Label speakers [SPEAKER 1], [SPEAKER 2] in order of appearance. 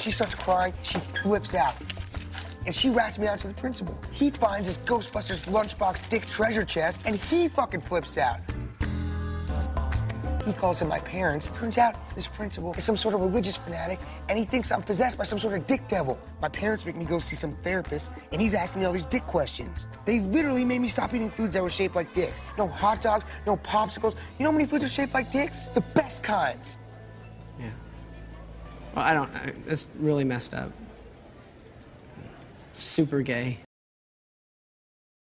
[SPEAKER 1] She starts crying. She flips out. And she rats me out to the principal. He finds his Ghostbusters lunchbox dick treasure chest, and he fucking flips out. He calls in my parents. Turns out this principal is some sort of religious fanatic, and he thinks I'm possessed by some sort of dick devil. My parents make me go see some therapist, and he's asking me all these dick questions. They literally made me stop eating foods that were shaped like dicks. No hot dogs, no popsicles. You know how many foods are shaped like dicks? The best kinds.
[SPEAKER 2] Yeah. Well, that's really messed up. Super gay.